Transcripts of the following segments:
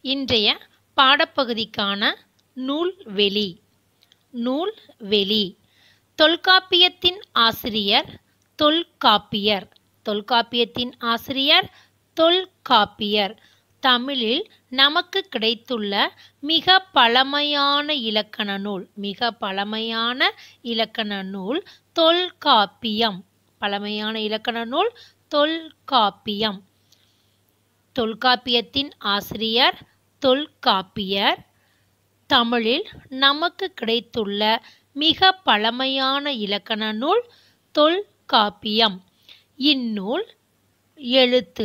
இன்றைய பாடப்பகுதிக்கான நூல்வெளி. நூல்வெளி. தொல்காப்பியத்தின் ஆசிரியர் தொல்காப்பியர். தொல்காப்பியத்தின் ஆசிரியர் தொல்காப்பியர். தமிழில் நமக்கு கிடைத்துள்ள மிக பழமையான இலக்கண நூல் தொல்காப்பியம். பழமையான இலக்கண நூல் தொல்காப்பியம். தொல்காப்பியத்தின் ஆசிரியர் தொல்காப்பியர். தமிழில் நமக்கு கிடைத்துள்ள மிக பழமையான இலக்கண நூல் தொல்காப்பியம். இந்நூல் எழுத்து,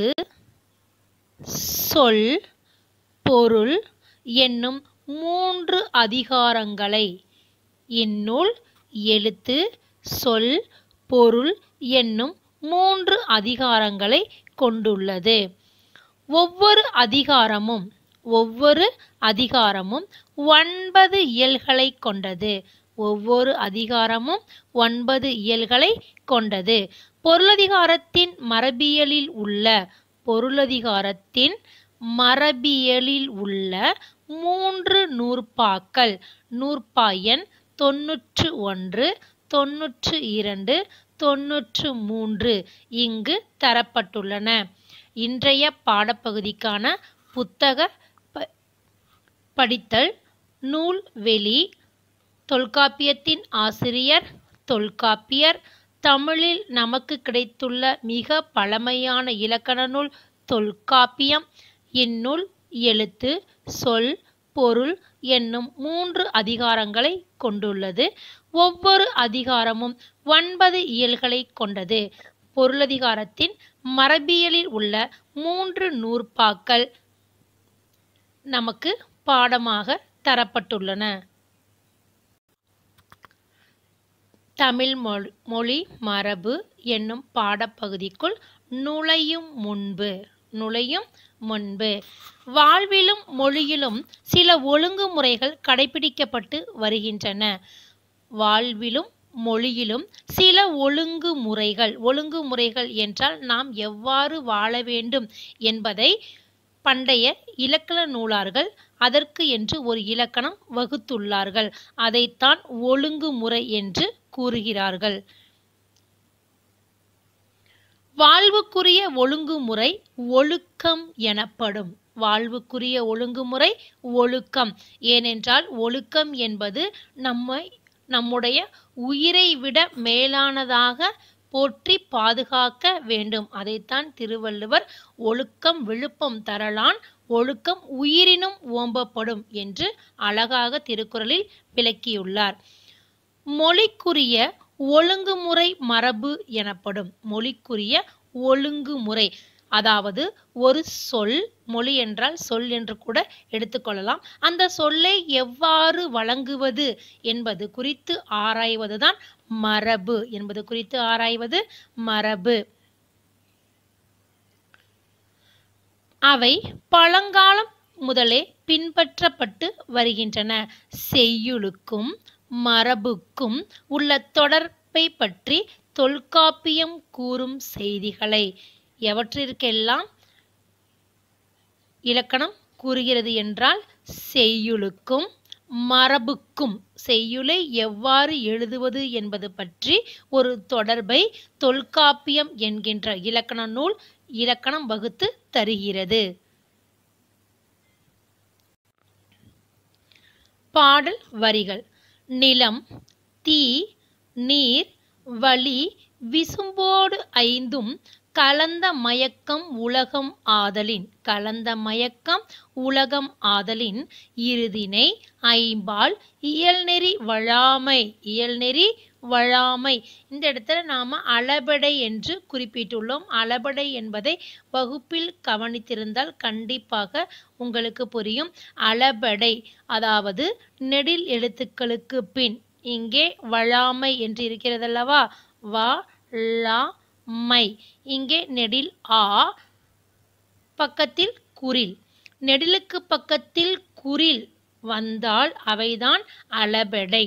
சொல், பொருள் என்னும் 3 அதிகாரங்களை இந்நூல் எழுத்து, சொல், பொருள் என்னும் 3 அதிகாரங்களை கொண்டுள்ளது. ஒவ்வொரு அதிகாரமும் 9 இயல்களை கொண்டது. ஒவ்வொரு அதிகாரமும் 9 இயல்களை கொண்டது. பொருளதிகாரத்தின் மரபியலில் உள்ள 3 நூற்பாக்கள் நூற்பா எண் 91, 92, 93 இங்கு தரப்பட்டுள்ளன. இன்றைய பாடப்பகுதிக்கான புத்தக படித்தல். நூல்வெளி. தொல்காப்பியத்தின் ஆசிரியர் தொல்காப்பியர். தமிழில் நமக்கு கிடைத்துள்ள மிக பழமையான இலக்கண நூல் தொல்காப்பியம். இந்நூல் எழுத்து, சொல், பொருள் என்னும் 3 அதிகாரங்களை கொண்டுள்ளது. ஒவ்வொரு அதிகாரமும் 9 இயல்களை கொண்டது. பொருளதிகாரத்தின் மரபியலில் உள்ள 3 நூற்பாக்கள் நமக்கு பாடமாக தரப்பட்டுள்ளன. தமிழ் மொழி மரபு என்னும் பாடப்பகுதிக்குள் நுழையும் முன்பு வாழ்விலும் மொழியிலும் சில ஒழுங்குமுறைகள் கடைபிடிக்கப்பட்டு வருகின்றன. வாழ்விலும் மொழியிலும் சில ஒழுங்குமுறைகள் என்றால் நாம் எவ்வாறு வாழ வேண்டும் என்பதை பண்டைய இலக்கண நூலார்கள் அதற்கு என்று ஒரு இலக்கணம் வகுத்துள்ளார்கள். அதைத்தான் ஒழுங்குமுறை என்று கூறுகிறார்கள். வாழ்வுக்குரிய ஒழுங்குமுறை ஒழுக்கம் எனப்படும். வாழ்வுக்குரிய ஒழுங்குமுறை ஒழுக்கம். ஏனென்றால் ஒழுக்கம் என்பது நம்முடைய உயிரை விட மேலானதாக போற்றி பாதுகாக்க வேண்டும். அதைத்தான் திருவள்ளுவர் ஒழுக்கம் விழுப்பம் தரலான் ஒழுக்கம் உயிரினும் ஓம்பப்படும் என்று அழகாக திருக்குறளில் விளக்கியுள்ளார். மொழிக்குரிய ஒழுங்குமுறை மரபு எனப்படும். மொழிக்குரிய ஒழுங்குமுறை, அதாவது ஒரு சொல், மொழி என்றால் சொல் என்று கூட எடுத்துக்கொள்ளலாம். அந்த சொல்லை எவ்வாறு வழங்குவது என்பது குறித்து ஆராய்வதுதான் மரபு. அவை பழங்காலம் முதலே பின்பற்றப்பட்டு வருகின்றன. செய்யுளுக்கும் மரபுக்கும் உள்ள தொடர்பை பற்றி தொல்காப்பியம் கூறும் செய்திகளை எவற்றிற்கெல்லாம் இலக்கணம் கூறுகிறது என்றால் செய்யுளுக்கும் மரபுக்கும், செய்யுளை எவ்வாறு எழுதுவது என்பது பற்றி ஒரு தொடர்பை தொல்காப்பியம் என்கின்ற இலக்கண நூல் இலக்கணம் வகுத்து தருகிறது. பாடல் வரிகள். நிலம், தீ, நீர், வளி, விசும்போடு 5ம் கலந்த மயக்கம் உலகம் ஆதலின் இறுதினை ஐம்பால் இயல்நெறி வழாமை. இந்த இடத்துல நாம அளபெடை என்று குறிப்பிட்டுள்ளோம். அளபெடை என்பதை வகுப்பில் கவனித்திருந்தால் கண்டிப்பாக உங்களுக்கு புரியும். அளபெடை அதாவது நெடில் எழுத்துக்களுக்கு பின் இங்கே வழாமை என்று இருக்கிறதல்லவா, மை, இங்கே நெடில் ஆ, பக்கத்தில் குறில். நெடிலுக்கு பக்கத்தில் குறில் வந்தால் அவைதான் அளபெடை.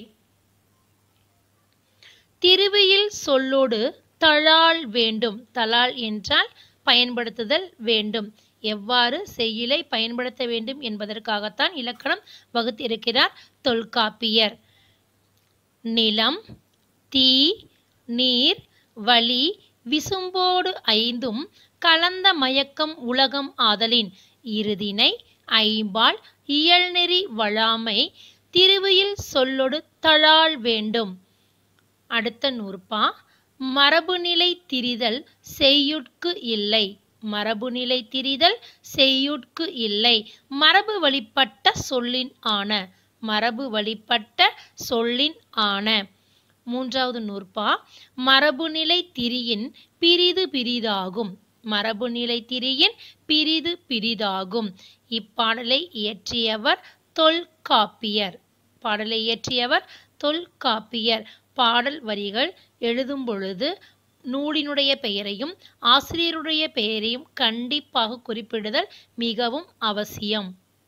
திருவியில் சொல்லோடு தழால் வேண்டும். தழால் என்றால் பயன்படுத்துதல் வேண்டும். எவ்வாறு செய்யுளை பயன்படுத்த வேண்டும் என்பதற்காகத்தான் இலக்கணம் வகுத்திருக்கிறார் தொல்காப்பியர். நிலம், தீ, நீர், வளி, விசும்போடு ஐந்தும் கலந்த மயக்கம் உலகம் ஆதலின் இருதினை ஐம்பால் இயல்நெறி வழாமை திருவியில் சொல்லொடு தழால் வேண்டும். அடுத்த நூற்பா. மரபுநிலை திரிதல் செய்யுட்கு இல்லை. மரபுநிலை திரிதல் செய்யுட்கு இல்லை. மரபு வழிபட்ட சொல்லின் ஆன. மரபு வழிபட்ட சொல்லின் ஆன. மூன்றாவது நூற்பா. மரபுநிலை திரியின் பிரிது பிரிதாகும். மரபுநிலை திரியின் பிரிது பிரிதாகும். இப்பாடலை இயற்றியவர் தொல்காப்பியர். பாடலை இயற்றியவர் தொல்காப்பியர். பாடல் வரிகள் எழுதும் பொழுது நூலினுடைய பெயரையும் ஆசிரியருடைய பெயரையும் கண்டிப்பாக குறிப்பிடுதல் மிகவும் அவசியம்.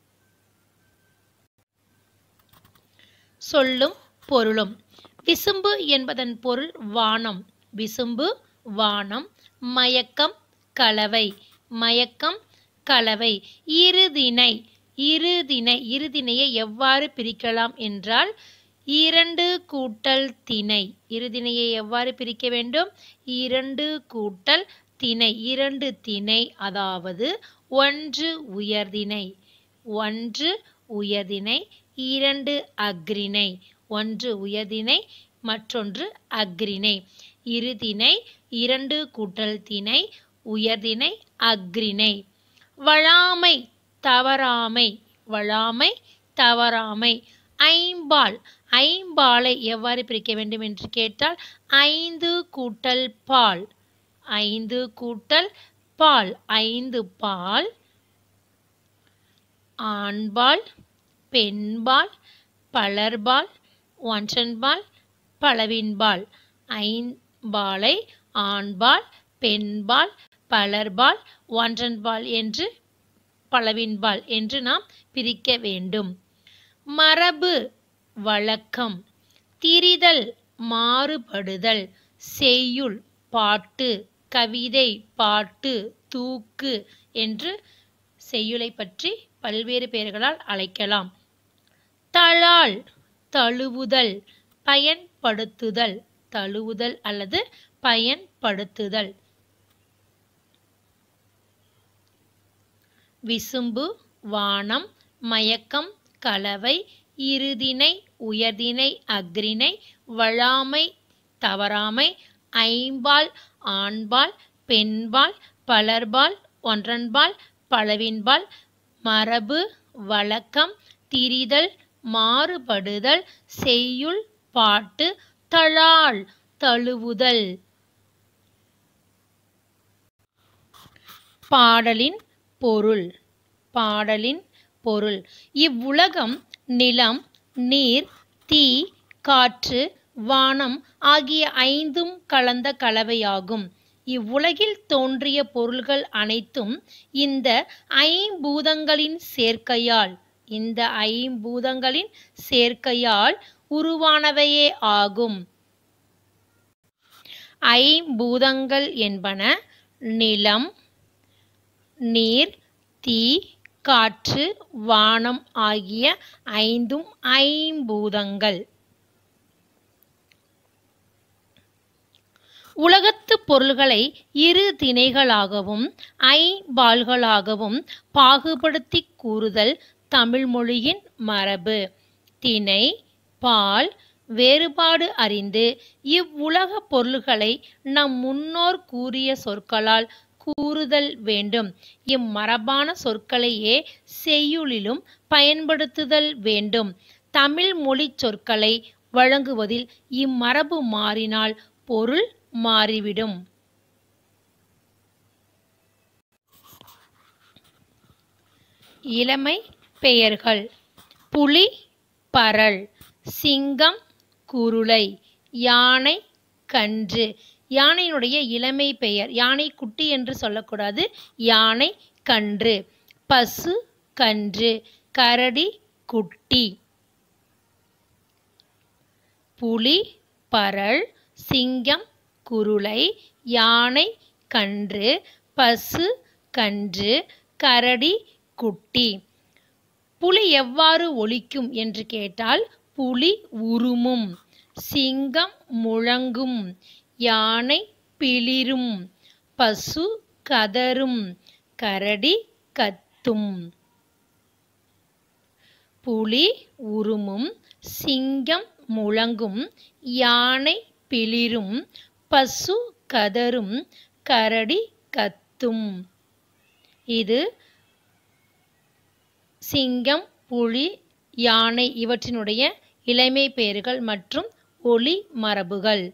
சொல்லும் பொருளும். விசும்பு என்பதன் பொருள் வானம். விசும்பு வானம். மயக்கம் கலவை. மயக்கம் கலவை. இருதினை. இருதினை. இருதினையை எவ்வாறு பிரிக்கலாம் என்றால் 2 கூட்டல் திணை. இருதினையை எவ்வாறு பிரிக்க வேண்டும்? 2 கூட்டல் திணை. 2 திணை, அதாவது 1 உயர்திணை. 1 உயர்திணை, 2 அஃறிணை. 1 உயர்திணை, மற்றொன்று அஃறிணை. இருதிணை 2 கூட்டல் திணை, உயர்திணை, அஃறிணை. வழாமை தவறாமை. வழாமை தவறாமை. ஐம்பால். ஐம்பாலை எவ்வாறு பிரிக்க வேண்டும் என்று கேட்டால் 5 கூட்டல் பால். 5 கூட்டல் பால். 5 பால். ஆண்பால், பெண்பால், பலர்பால், ஒன்றன்பால், பலவின்பால். ஐம்பாலை ஆண்பால், பெண்பால், பலர்பால், ஒன்றன்பால் என்று பலவின்பால் என்று நாம் பிரிக்க வேண்டும். மரபு வழக்கம். திரிதல் மாறுபடுதல். செய்யுள் பாட்டு, கவிதை பாட்டு, தூக்கு என்று செய்யுளை பற்றி பல்வேறு பெயர்களால் அழைக்கலாம். தழால் தழுவுதல், பயன்படுத்துதல். தழுவுதல் அல்லது பயன்படுத்துதல். விசும்பு வானம். மயக்கம் கலவை. இருதினை உயர்திணை அஃறிணை. வழாமை தவறாமை. ஐம்பால் ஆண்பால், பெண்பால், பலர்பால், ஒன்றன்பால், பலவின்பால். மரபு வழக்கம். திரிதல் மாறுபடுதல். செய்யுள் பாட்டு. தழால் தழுவுதல். பாடலின் பொருள். பாடலின் பொருள். இவ்வுலகம் நிலம், நீர், தீ, காற்று, வானம் ஆகிய 5ம் கலந்த கலவையாகும். இவ்வுலகில் தோன்றிய பொருள்கள் அனைத்தும் இந்த 5 பூதங்களின் சேர்க்கையால் உருவானவையே ஆகும். 5 பூதங்கள் என்பன நிலம், நீர், தீ, காற்று, வானம் ஆகிய 5ம் ஐம்பூதங்கள். உலகத்து பொருள்களை இரு திணைகளாகவும் ஐம்பால்களாகவும் பாகுபடுத்தி கூறுதல் தமிழ் மொழியின் மரபு. திணை, பால் வேறுபாடு அறிந்து இவ்வுலக பொருள்களை நம் முன்னோர் கூறிய சொற்களால் கூறுதல் வேண்டும். இம்மரபான சொற்களையே செய்யுளிலும் பயன்படுத்துதல் வேண்டும். தமிழ் மொழி சொற்களை வழங்குவதில் இம்மரபு மாறினால் பொருள் மாறிவிடும். இளமை பெயர்கள். புலி, பரல். சிங்கம், குருளை. யானை, கன்று. யானையினுடைய இளமை பெயர். யானை குட்டி என்று சொல்லக்கூடாது, யானை கன்று. பசு, கன்று. கரடி, குட்டி. புலி, பரல், சிங்கம், குருளை, யானை, கன்று, பசு, கன்று, கரடி குட்டி. புலி எவ்வாறு ஒலிக்கும் என்று கேட்டால் புலி உருமும், சிங்கம் முழங்கும், யானை பிளிரும், பசு கதறும், கரடி கத்தும். புலி உருமும், சிங்கம் முழங்கும், யானை பிளிரும், பசு கதறும், கரடி கத்தும். இது சிங்கம், புலி, யானை இவற்றினுடைய இளமை பெயர்கள் மற்றும் ஒலி மரபுகள்.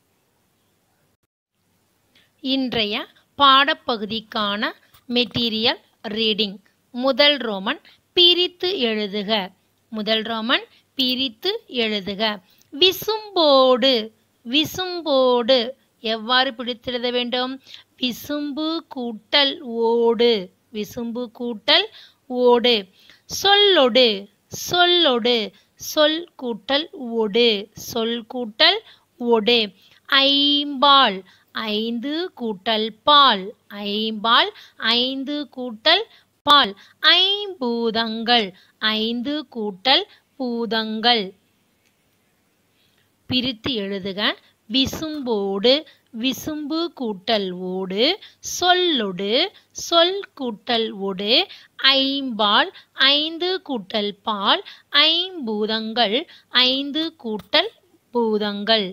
இன்றைய பாடப்பகுதிக்கான மெட்டீரியல் ரீடிங். முதல் ரோமன் பிரித்து எழுதுக. முதல் ரோமன் பிரித்து எழுதுக. விசும்போடு. விசும்போடு எவ்வாறு பிரித்தெழுத வேண்டும்? விசும்பு கூட்டல் ஓடு. விசும்பு கூட்டல் ஓடு. சொல்லொடு. சொல்லொடு சொல் கூட்டல் ஒடு. சொல் கூட்டல் ஒடு. ஐம்பால். ஐந்து கூட்டல் பால். ஐம்பால் ஐந்து கூட்டல் பால். ஐம்பூதங்கள். ஐந்து கூட்டல் பூதங்கள். பிரித்து எழுதுக. விசும்போடு, விசும்பு கூட்டல் ஓடு, சொல்லொடு, சொல் கூட்டல் ஒடு, ஐம்பால் ஐந்து கூட்டல் பால், ஐம்பூதங்கள் ஐந்து கூட்டல் பூதங்கள்.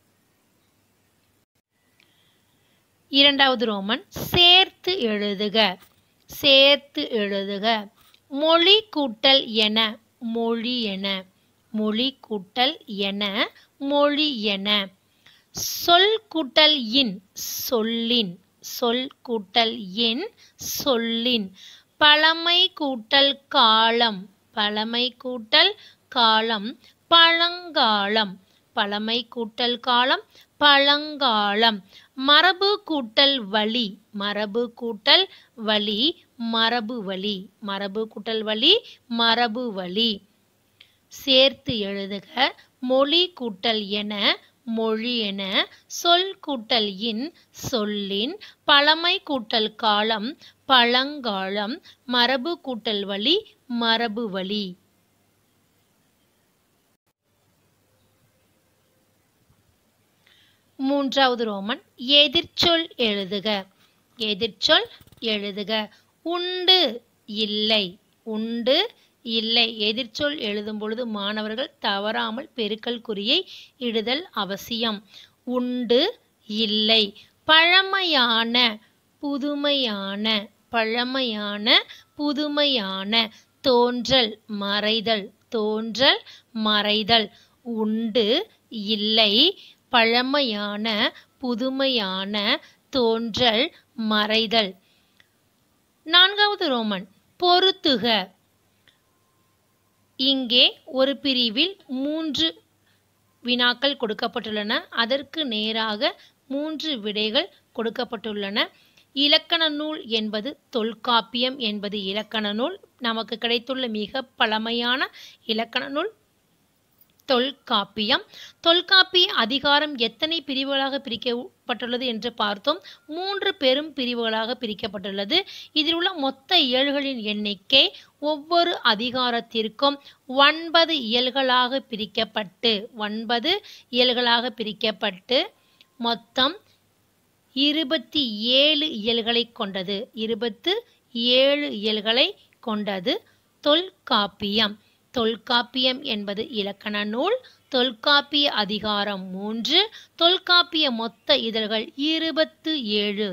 இரண்டாவது ரோமன் சேர்த்து எழுதுக. சேர்த்து எழுதுக. மொழி கூட்டல் என. மொழி என. மொழி கூட்டல் என. மொழி என. சொல் கூட்டல் இன். சொல்லின். சொல் கூட்டல் இன். சொல்லின். பழமை கூட்டல் காலம். பழமை கூட்டல் காலம். பழங்காலம். பழமை கூட்டல் காலம். பழங்காலம். மரபு கூட்டல் வழி. மரபு கூட்டல் வழி. மரபு வழி. மரபு கூட்டல் வழி. மரபு வழி. சேர்த்து எழுதுக. மொழி கூட்டல் என. மொழி என. சொல் கூட்டல் இன். சொல்லின். பழமை கூட்டல் காலம். பழங்காலம். மரபு கூட்டல் வழி. மரபு வழி. மூன்றாவது ரோமன் எதிர்ச்சொல் எழுதுக. எதிர்ச்சொல் எழுதுக. உண்டு இல்லை. உண்டு இல்லை. எதிர்ச்சொல் எழுதும் பொழுது மாணவர்கள் தவறாமல் பெருக்கல் குறியை இடுதல் அவசியம். உண்டு இல்லை. பழமையான. புதுமையான. பழமையான புதுமையான. தோன்றல் மறைதல். தோன்றல் மறைதல். உண்டு இல்லை. பழமையான புதுமையான. தோன்றல் மறைதல். நான்காவது ரோமன் பொருத்துக. இங்கே ஒரு பிரிவில் 3 வினாக்கள் கொடுக்கப்பட்டுள்ளன. அதற்கு நேராக 3 விடைகள் கொடுக்கப்பட்டுள்ளன. இலக்கண நூல் என்பது தொல்காப்பியம் என்பது இலக்கண நூல். நமக்கு கிடைத்துள்ள மிக பழமையான இலக்கண நூல் தொல்காப்பியம். தொல்காப்பிய அதிகாரம் எத்தனை பிரிவுகளாக பிரிக்கப்பட்டுள்ளது என்று பார்த்தோம். 3 பெரும் பிரிவுகளாக பிரிக்கப்பட்டுள்ளது. இதில் உள்ள மொத்த இயல்களின் எண்ணிக்கை ஒவ்வொரு அதிகாரத்திற்கும் 9 இயல்களாக பிரிக்கப்பட்டு 9 இயல்களாக பிரிக்கப்பட்டு மொத்தம் 27 இயல்களை கொண்டது. 27 இயல்களை கொண்டது தொல்காப்பியம். தொல்காப்பியம் என்பது இலக்கண நூல். தொல்காப்பிய அதிகாரம் 3. தொல்காப்பிய மொத்த இதழ்கள் 27.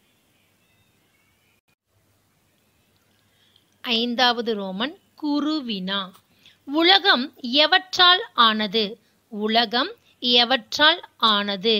ஐந்தாவது ரோமன் குறுவினா. உலகம் எவற்றால் ஆனது? உலகம் எவற்றால் ஆனது?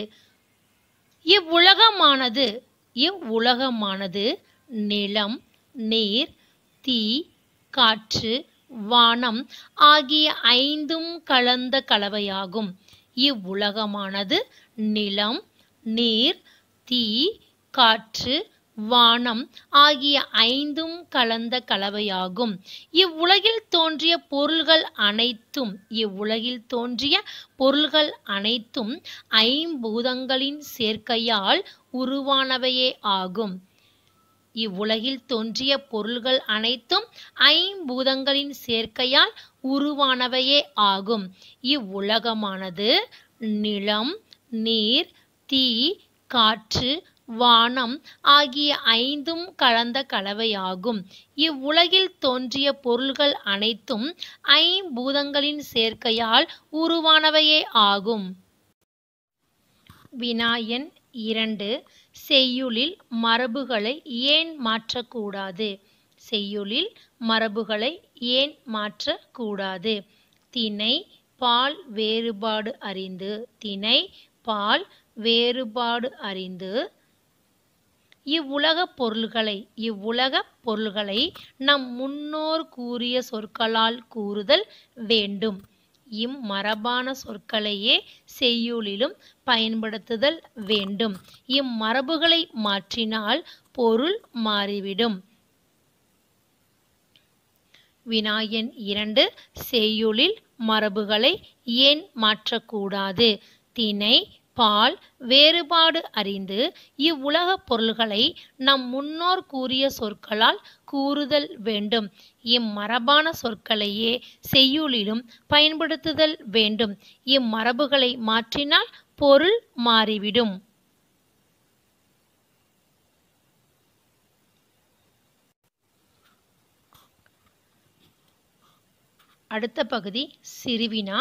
இவ்வுலகமானது நிலம், நீர், தீ, காற்று, வானம் ஆகிய 5ம் கலந்த கலவையாகும். இவ்வுலகமானது நிலம், நீர், தீ, காற்று, வானம் ஆகிய 5ம் கலந்த கலவையாகும். இவ்வுலகில் தோன்றிய பொருள்கள் அனைத்தும் ஐம்பூதங்களின் சேர்க்கையால் உருவானவையே ஆகும். இவ்வுலகில் தோன்றிய பொருள்கள் அனைத்தும் ஐம்பூதங்களின் சேர்க்கையால் உருவானவையே ஆகும். இவ்வுலகமானது நிலம், நீர், தீ, காற்று, வானம் ஆகிய ஐந்தும் கலந்த கலவையாகும். இவ்வுலகில் தோன்றிய பொருள்கள் அனைத்தும் ஐம்பூதங்களின் சேர்க்கையால் உருவானவையே ஆகும். வினா எண் 2. செய்யுளில் மரபுகளை ஏன் மாற்றக்கூடாது? செய்யுளில் மரபுகளை ஏன் மாற்றக்கூடாது? திணை பால் வேறுபாடு அறிந்து. திணை பால் வேறுபாடு அறிந்து. இவ்வுலகப் பொருள்களை நம் முன்னோர் கூறிய சொற்களால் கூறுதல் வேண்டும். இம்மரபான சொற்களையே செய்யுளிலும் பயன்படுத்துதல் வேண்டும். இம்மரபுகளை மாற்றினால் பொருள் மாறிவிடும். வினா எண் 2. செய்யுளில் மரபுகளை ஏன் மாற்றக்கூடாது? திணை பால் வேறுபாடு அறிந்து. இவ்வுலகப் பொருள்களை நம் முன்னோர் கூறிய சொற்களால் கூறுதல் வேண்டும். இம்மரபான சொற்களையே செய்யுளிலும் பயன்படுத்துதல் வேண்டும். இம்மரபுகளை மாற்றினால் பொருள் மாறிவிடும். அடுத்த பகுதி சிறுவினா.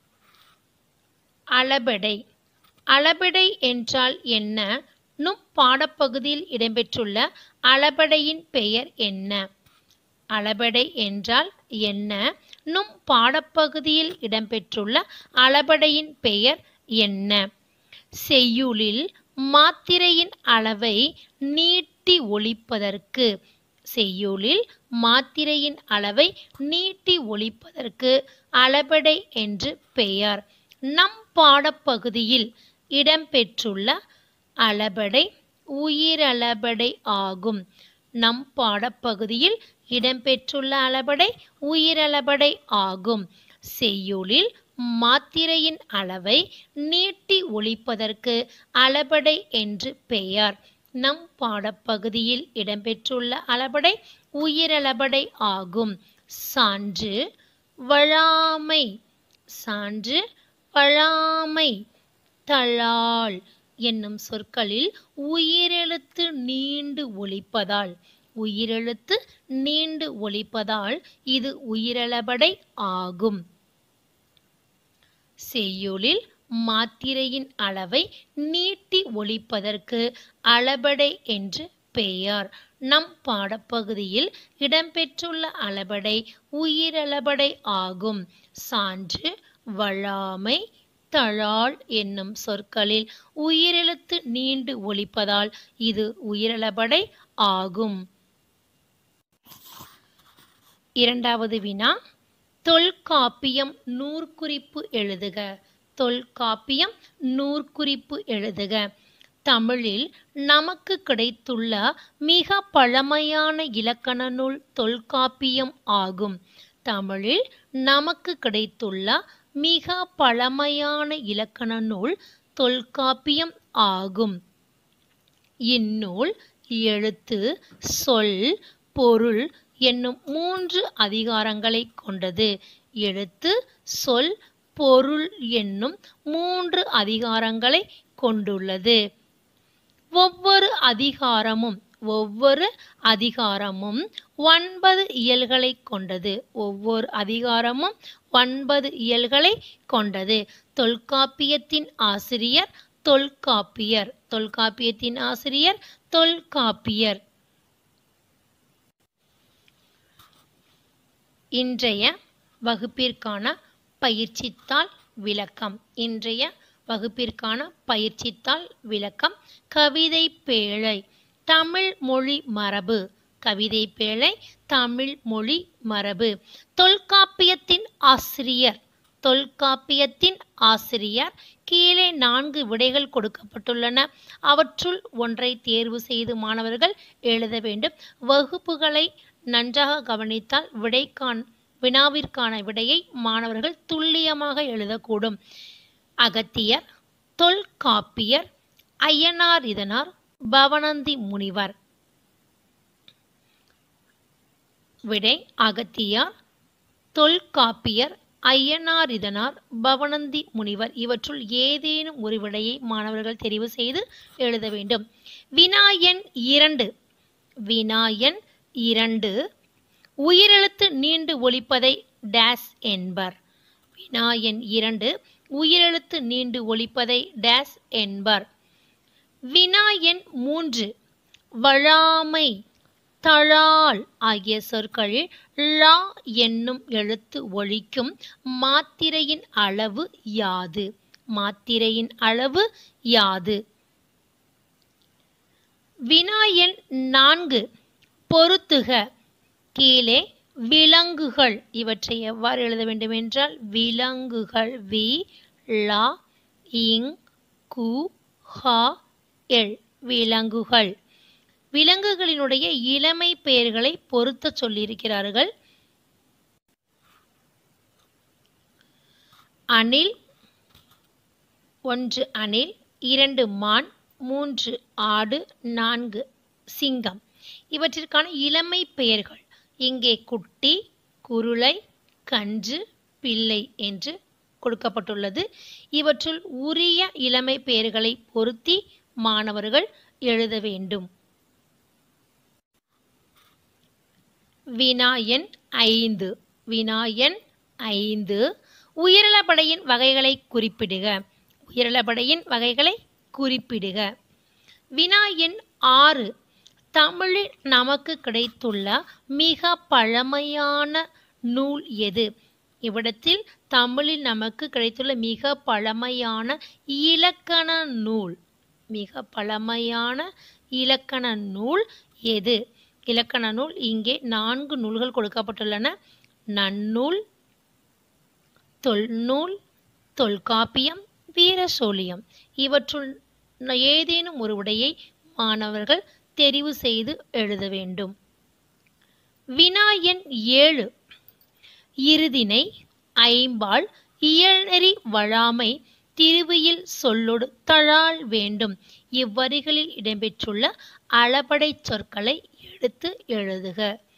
அளபெடை. அளபெடை என்றால் என்ன? நும் பாடப்பகுதியில் இடம்பெற்றுள்ள அளபெடையின் பெயர் என்ன? அளபெடை என்றால் என்ன? நும் பாடப்பகுதியில் இடம்பெற்றுள்ள அளபெடையின் பெயர் என்ன? செய்யுளில் மாத்திரையின் அளவை நீட்டி ஒலிப்பதற்கு. செய்யுளில் மாத்திரையின் அளவை நீட்டி ஒலிப்பதற்கு அளபெடை என்று பெயர். நம் பாடப்பகுதியில் இடம்பெற்றுள்ள அளபெடை உயிரளபெடை ஆகும். நம் பாடப்பகுதியில் இடம்பெற்றுள்ள அளபெடை உயிரளபெடை ஆகும். செய்யுளில் மாத்திரையின் அளவை நீட்டி ஒலிப்பதற்கு அளபெடை என்று பெயர். நம் பாடப்பகுதியில் இடம்பெற்றுள்ள அளபெடை உயிரளபெடை ஆகும். சான்று வழாமை. சான்று வழாமை. தழாள் என்னும் சொற்களில் உயிரெழுத்து நீண்டு ஒலிப்பதால் இது உயிரளபெடை ஆகும். செய்யுளில் மாத்திரையின் அளவை நீட்டி ஒலிப்பதற்கு அளபெடை என்று பெயர். நம் பாடப்பகுதியில் இடம்பெற்றுள்ள அளபெடை உயிரளபெடை ஆகும். சான்று வழாமை தழாள் என்னும் சொற்களில் உயிரெழுத்து நீண்டு ஒலிப்பதால் இது உயிரளபெடை ஆகும். இரண்டாவது வினா. தொல்காப்பியம் நூற்குறிப்பு எழுதுக. தொல்காப்பியம் நூற்குறிப்பு எழுதுக. தமிழில் நமக்கு கிடைத்துள்ள மிக பழமையான இலக்கண நூல் தொல்காப்பியம் ஆகும். தமிழில் நமக்கு கிடைத்துள்ள மிக பழமையான இலக்கண நூல் தொல்காப்பியம் ஆகும். இந்நூல் எழுத்து, சொல், பொருள் என்னும் 3 அதிகாரங்களை கொண்டது. எழுத்து, சொல், பொருள் என்னும் 3 அதிகாரங்களை கொண்டுள்ளது. ஒவ்வொரு அதிகாரமும் 9 இயல்களை கொண்டது. ஒவ்வொரு அதிகாரமும் 9 இயல்களை கொண்டது. தொல்காப்பியத்தின் ஆசிரியர் தொல்காப்பியர். தொல்காப்பியத்தின் ஆசிரியர் தொல்காப்பியர். இன்றைய வகுப்பிற்கான பயிற்சித்தாள் விளக்கம். இன்றைய வகுப்பிற்கான பயிற்சித்தாள் விளக்கம். கவிதை பேழை தமிழ் மொழி மரபு. கவிதை பேழை தமிழ் மொழி மரபு. தொல்காப்பியத்தின் ஆசிரியர். தொல்காப்பியத்தின் ஆசிரியர். கீழே 4 விடைகள் கொடுக்கப்பட்டுள்ளன. அவற்றுள் ஒன்றை தேர்வு செய்து மாணவர்கள் எழுத வேண்டும். வகுப்புகளை நன்றாக கவனித்தால் வினாவிற்கான விடையை மாணவர்கள் துல்லியமாக எழுதக்கூடும். அகத்தியர், தொல்காப்பியர், அய்யனார் இதனார், பவணந்தி முனிவர். விடை அகத்தியார், தொல்காப்பியர், ஐயனாரிதனார், பவணந்தி முனிவர். இவற்றுள் ஏதேனும் ஒரு விடையை மாணவர்கள் தெரிவு செய்து எழுத வேண்டும். வினா எண் 2. வினா எண் 2. உயிரெழுத்து நீண்டு ஒலிப்பதை டேஸ் என்பர். வினா எண் 2. உயிரெழுத்து நீண்டு ஒலிப்பதை டேஸ் என்பர். வினா எண் 3. வழாமை, தழால் ஆகிய சொற்களில் ழ என்னும் எழுத்து ஒலிக்கும் மாத்திரையின் அளவு யாது? மாத்திரையின் அளவு யாது? வினா எண் 4. பொறுத்துக. கீழே விலங்குகள் இவற்றை எவ்வாறு எழுத வேண்டும் என்றால் விலங்குகள் வி ல இங் கு ஹ எல் விலங்குகள். விலங்குகளினுடைய இளமை பெயர்களை பொருத்த சொல்லியிருக்கிறார்கள். அணில், 1 அணில், 2 மான், 3 ஆடு, 4 சிங்கம். இவற்றிற்கான இளமை பெயர்கள் இங்கே குட்டி, குருளை, கன்று, பிள்ளை என்று கொடுக்கப்பட்டுள்ளது. இவற்றுள் உரிய இளமை பெயர்களை பொருத்தி மாணவர்கள் எழுத வேண்டும். வினா எண் 5. வினா எண் 5. உயிரிழபடையின் வகைகளை குறிப்பிடுக. உயிரிழபடையின் வகைகளை குறிப்பிடுக. வினா எண் 6. தமிழில் நமக்கு கிடைத்துள்ள மிக பழமையான நூல் எது? இவ்விடத்தில் தமிழில் நமக்கு கிடைத்துள்ள மிக பழமையான இலக்கண நூல், மிக பழமையான இலக்கண நூல் எது? இலக்கண நூல் இங்கே 4 நூல்கள் கொடுக்கப்பட்டுள்ளன. நன்னூல், தொல்நூல், தொல்காப்பியம், வீரசோழியம். இவற்றுள் ஏதேனும் ஒரு விடையை மாணவர்கள் தெரிவு செய்து எழுத வேண்டும். வினா எண் 7. இறுதினை, ஐம்பால், இயல்நெறி, வழாமை, திருவியல் சொல்லொடு தழால் வேண்டும். இவ்வரிகளில் இடம்பெற்றுள்ள அளபடை சொற்களை எடுத்து எழுதுக.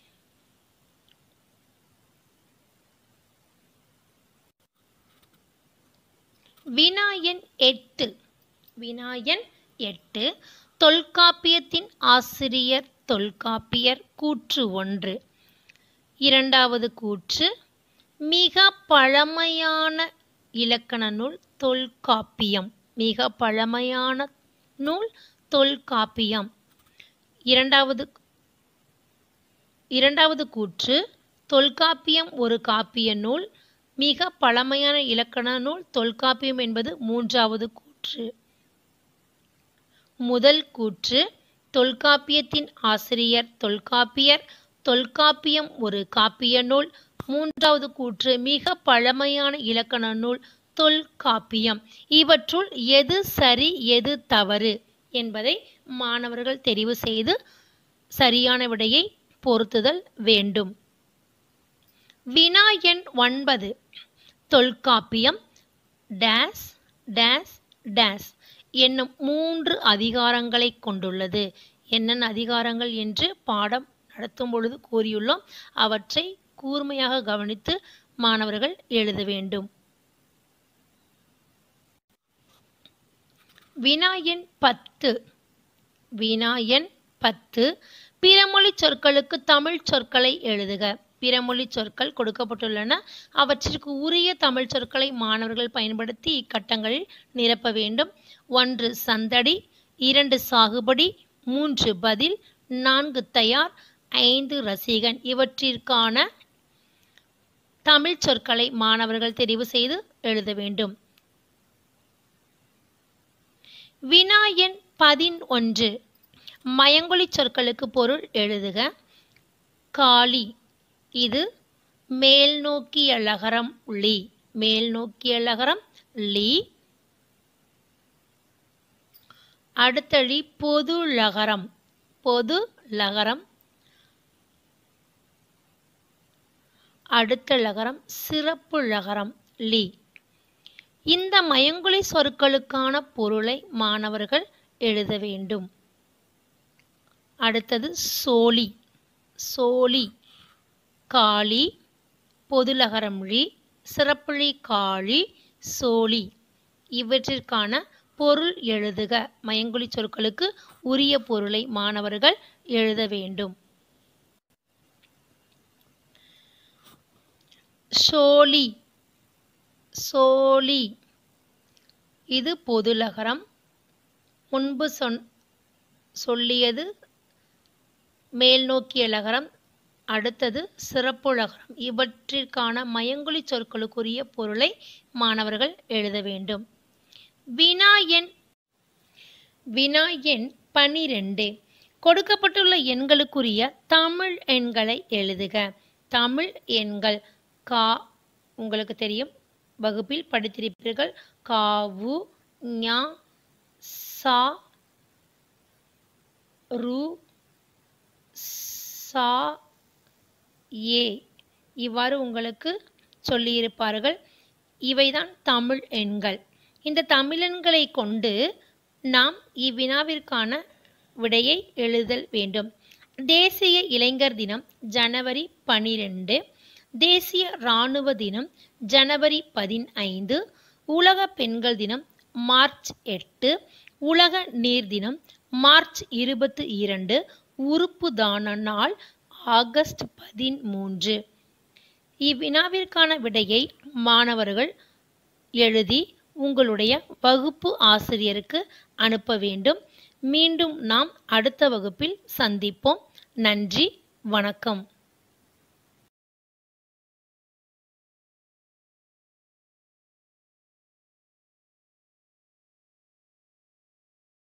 வினா எண் 8. வினா எண் 8. தொல்காப்பியத்தின் ஆசிரியர் தொல்காப்பியர். கூற்று 1. இரண்டாவது கூற்று, மிக பழமையான இலக்கண நூல் தொல்காப்பியம். மிக பழமையான நூல் தொல்காப்பியம். இரண்டாவது கூற்று, தொல்காப்பியம் ஒரு காப்பிய நூல். மிக பழமையான இலக்கண நூல் தொல்காப்பியம் என்பது 3வது கூற்று. முதல் கூற்று, தொல்காப்பியத்தின் ஆசிரியர் தொல்காப்பியர். தொல்காப்பியம் ஒரு காப்பிய நூல். 3வது கூற்று, மிக பழமையான இலக்கண நூல் தொல்காப்பியம். இவற்றுள் எது சரி எது தவறு என்பதை மாணவர்கள் தெரிவு செய்து சரியான விடையை பொருத்துதல் வேண்டும். வினா எண் 9. தொல்காப்பியம் டேஸ் டேஸ் டேஸ் என்னும் 3 அதிகாரங்களை கொண்டுள்ளது. என்னென்ன அதிகாரங்கள் என்று பாடம் நடத்தும் பொழுது கூறியுள்ளோம். அவற்றை கூர்மையாக கவனித்து மாணவர்கள் எழுத வேண்டும். வினா எண் 10. வினா எண் 10. பிறமொழி சொற்களுக்கு தமிழ் சொற்களை எழுதுக. பிறமொழி சொற்கள் கொடுக்கப்பட்டுள்ளன. அவற்றிற்கு உரிய தமிழ் சொற்களை மாணவர்கள் பயன்படுத்தி இக்கட்டங்களில் நிரப்ப வேண்டும். 1 சந்தடி, 2 சாகுபடி, 3 பதில், 4 தயார், 5 ரசிகன். இவற்றிற்கான தமிழ் சொற்களை மாணவர்கள் தெரிவு செய்து எழுத வேண்டும். வினா எண் 11. மயங்கொலி சொற்களுக்கு பொருள் எழுதுக. காளி, இது மேல் நோக்கிய லகரம் லி. மேல் நோக்கிய லகரம் லி. அடுத்தழி பொது லகரம். பொது லகரம். அடுத்த லகரம் சிறப்பு லகரம் லி. இந்த மயங்கொலி சொற்களுக்கான பொருளை மாணவர்கள் எழுத வேண்டும். அடுத்தது சோழி. சோழி, காளி, பொதுலகரம் ழி, சிறப்புழி காளி, சோழி இவற்றிற்கான பொருள் எழுதுக. மயங்கொலி சொற்களுக்கு உரிய பொருளை மாணவர்கள் எழுத வேண்டும். சோழி, சோழி இது பொதுலகரம். முன்பு சொல்லியது மேல் நோக்கிய லகரம், அடுத்தது சிறப்புலகரம். இவற்றிற்கான மயங்கொலி சொற்களுக்குரிய பொருளை மாணவர்கள் எழுத வேண்டும். வினா எண் 12. கொடுக்கப்பட்டுள்ள எண்களுக்குரிய தமிழ் எண்களை எழுதுக. தமிழ் எண்கள் கா, உங்களுக்கு தெரியும், வகுப்பில் படித்திருப்பீர்கள். காவு, ஞா, சா, ரு, சா, ஏ இவ்வாறு உங்களுக்கு சொல்லியிருப்பார்கள். இவைதான் தமிழ் எண்கள். இந்த தமிழெண்களை கொண்டு நாம் இவ்வினாவிற்கான விடையை எழுதல் வேண்டும். தேசிய இளைஞர் தினம் ஜனவரி 12. தேசிய இராணுவ தினம் ஜனவரி 15. உலக பெண்கள் தினம் மார்ச் 8. உலக நீர் தினம் மார்ச் 22. உறுப்பு தான நாள் ஆகஸ்ட் 13. இவ்வினாவிற்கான விடையை மாணவர்கள் எழுதி உங்களுடைய வகுப்பு ஆசிரியருக்கு அனுப்ப வேண்டும். மீண்டும் நாம் அடுத்த வகுப்பில் சந்திப்போம். நன்றி, வணக்கம்.